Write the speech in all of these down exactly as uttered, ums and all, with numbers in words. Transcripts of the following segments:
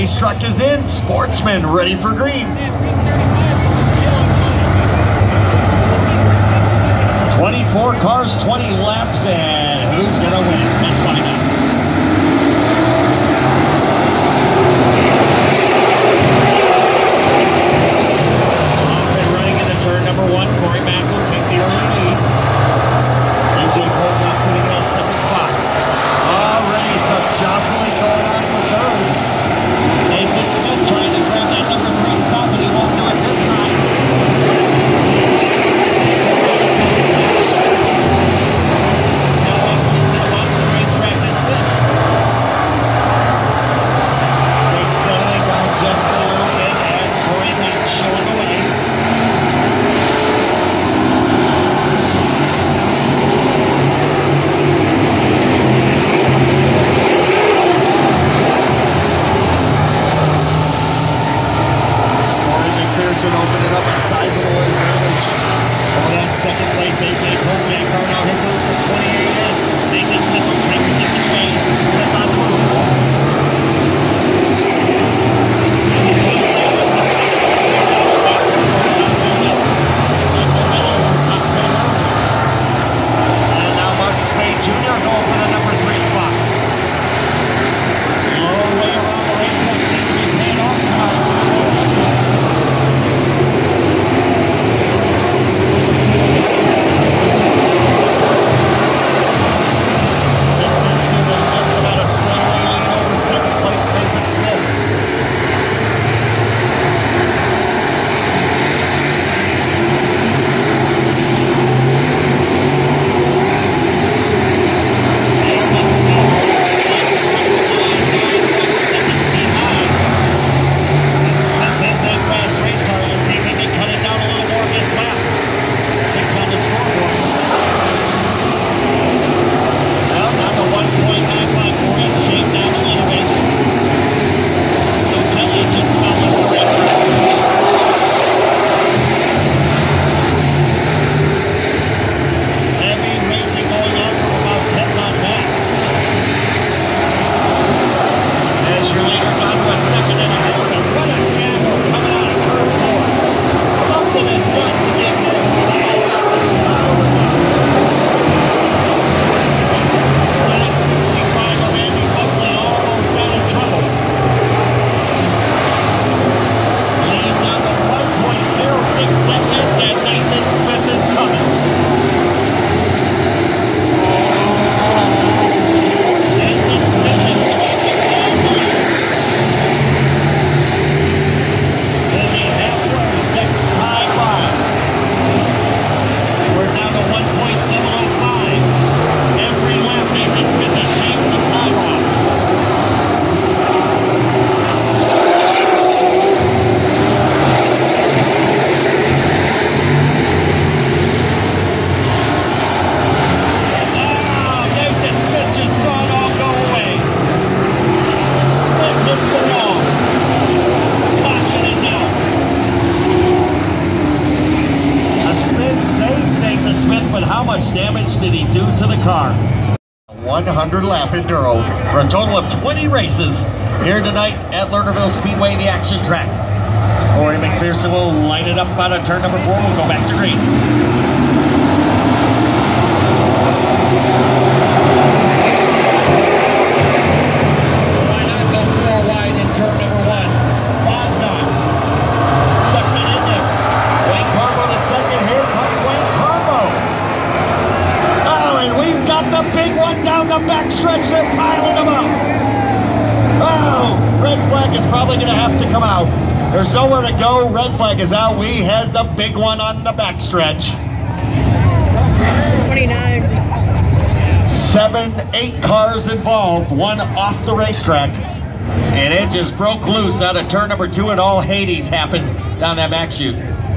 race truck is in. Sportsman ready for green. twenty-four cars, twenty laps, and who's gonna win? Let's find out. Off and running into turn number one. Corey Mack will take the early lead. A J Colton sitting in second spot. Already some jostling going on for third. Nathan Smith trying to grab that number three spot, but he won't do it this time. McPherson opening up a sizable advantage. Over that second place, A J Kojak car now here goes for twenty-eight in. Nathan Smith will try to stick it away. Smith on the move. And now Martin Spade Junior going for the number three spot. Low way around the racetrack seems to be paying off now. Did he do to the car? one hundred lap enduro for a total of twenty races here tonight at Lernerville Speedway, the action track. Corey McPherson will line it up out of turn number four. We'll go back to green. Why not go four wide in turn number one? Boston stuck it in there. Wayne Carbo to second. Here comes Wayne Carbo. And we've got the big one down the backstretch. They're piling them up. Oh, red flag is probably going to have to come out. There's nowhere to go. Red flag is out. We had the big one on the backstretch. twenty-nine. Seven, eight cars involved, one off the racetrack. And it just broke loose out of turn number two, and all Hades happened down that back chute.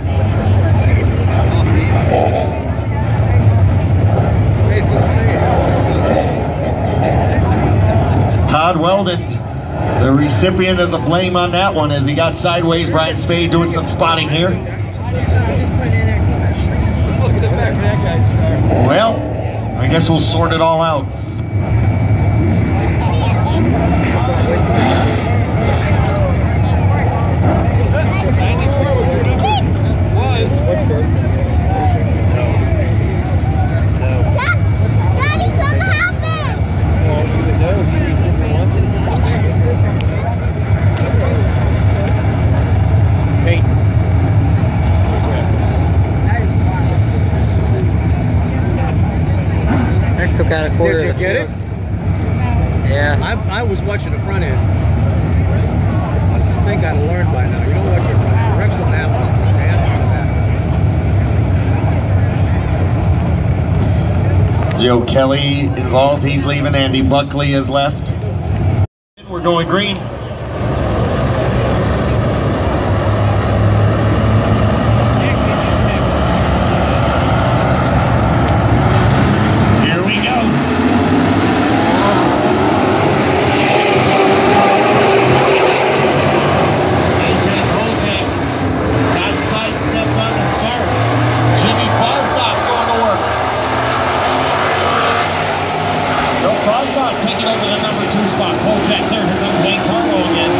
Todd Weldon, the recipient of the blame on that one, as he got sideways. Brian Spade doing some spotting here. Well, I guess we'll sort it all out. that quarter Did you of the get field. it? Yeah. I, I was watching the front end. I think I'd learned by now. You don't watch your front end. Directional nav on the back. Joe Kelly involved. He's leaving. Andy Buckley is left. We're going green. Here we go. Taking over the number two spot. Kolchak there. Here comes Wayne Cargo again.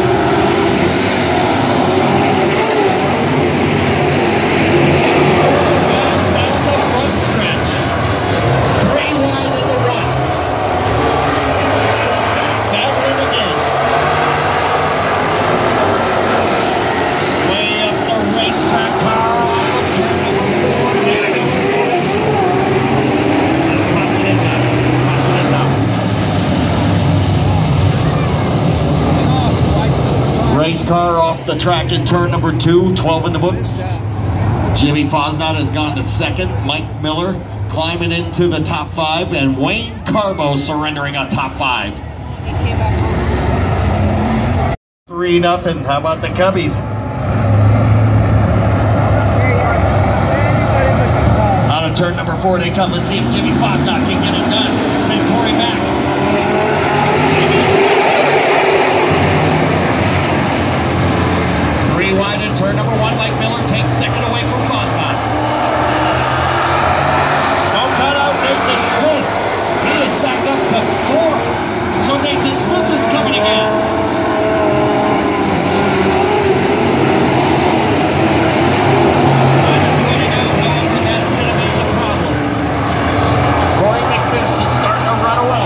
Down the front stretch. Three wide in the run. Battling again. Way up the racetrack car. Race car off the track in turn number two, twelve in the books. Jimmy Fosnot has gone to second. Mike Miller climbing into the top five, and Wayne Carbo surrendering on top five. Three nothing. How about the Cubbies? Out of turn number four they come. Let's see if Jimmy Fosnot can get it done. And Corey back. Three wide in turn number one. Mike Miller takes second away from Fosnot. Don't cut out Nathan Smith. He is back up to four. So Nathan Smith is coming again. That's going to be the problem. Corey McPherson starting to run away.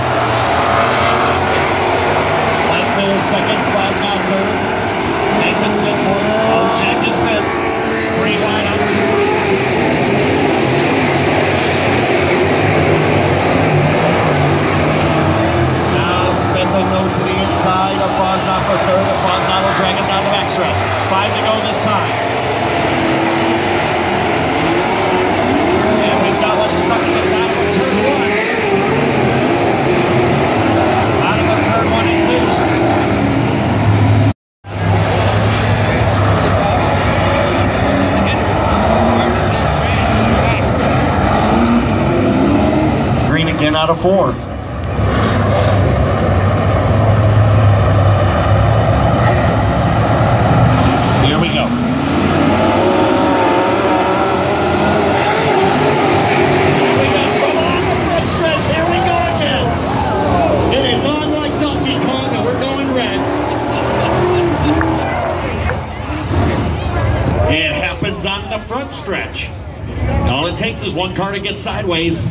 Mike Miller second. Fosnot third. Nathan Smith fourth. Oh, Jack is fifth. Three wide up. Now Smith will go to the inside of Fosnot for third, and Fosnot will drag him down the backstretch. Five to go this time. And we've got one stuck in the back of turn one. Out of the turn one and two. Again out of four. Here we go. We got some on the front stretch. Here we go again. It is on like Donkey Kong, and we're going red. It happens on the front stretch. All it takes is one car to get sideways.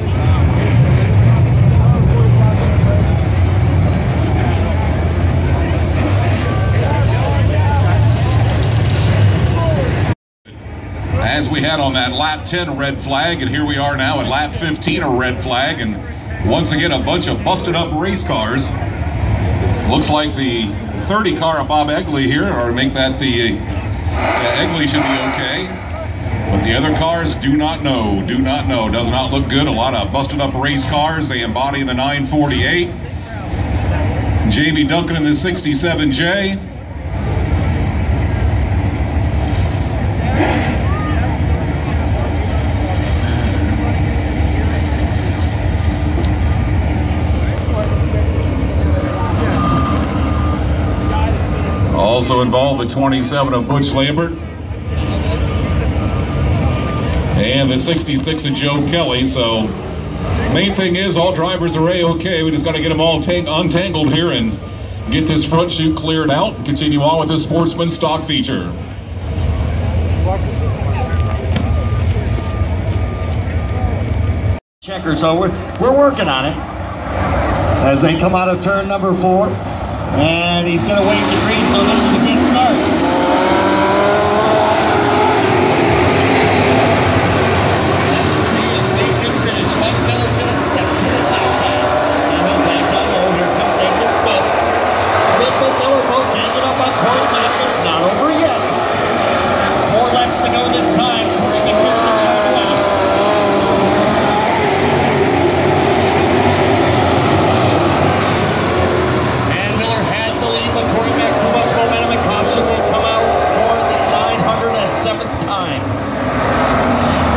As we had on that lap ten red flag, and here we are now at lap fifteen a red flag, and once again a bunch of busted up race cars. Looks like the thirty car of Bob Egley here, or make that the uh, Egley should be okay, but the other cars do not know, do not know, does not look good. A lot of busted up race cars. They embody the nine forty-eight. Jamie Duncan in the sixty-seven J. Also involved the twenty-seven of Butch Lambert and the sixty-six of Joe Kelly. So main thing is all drivers are A-okay. We just got to get them all untangled here and get this front chute cleared out and continue on with this Sportsman stock feature. Checker, so we're, we're working on it as they come out of turn number four. And he's going to wave the green, so this is a good start. Let's see if they can finish. Mike Miller's going to step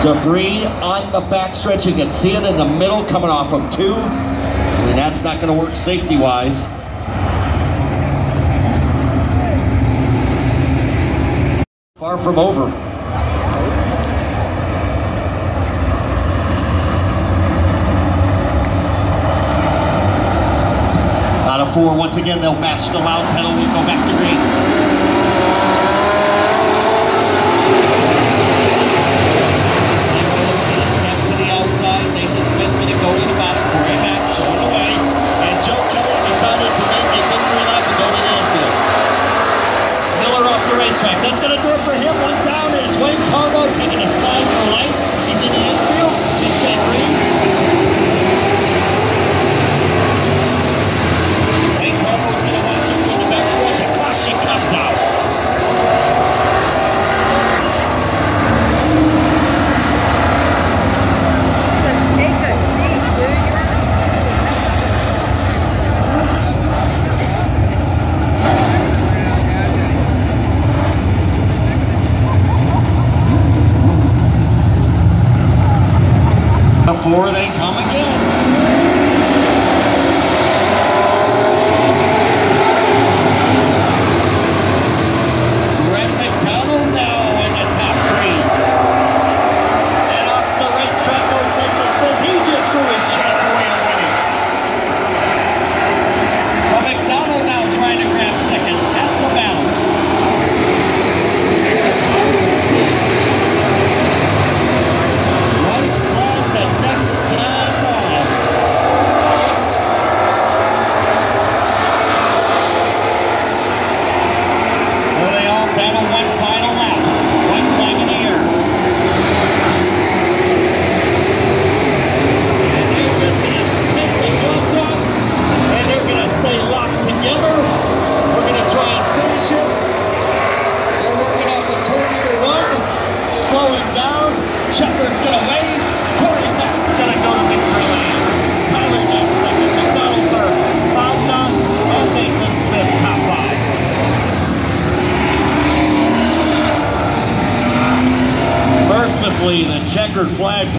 Debris on the backstretch. You can see it in the middle coming off of two. And that's not going to work safety-wise. Far from over. Out of four, once again, they'll mash the loud pedal. We'll go back to green. That's going to do it for him. One down is Wayne Carbo taking a slide for life. He's in the infield. He's staying green. Wayne Carbo's going to watch him from the back stretch. A caution comes out. Just take a seat, dude. Before they come again. Brett McDonald now in the top three. And off the racetrack goes Nicholas Smith. He just threw his chance away to winning. So McDonald now trying to grab second. That's the battle. The checkered flag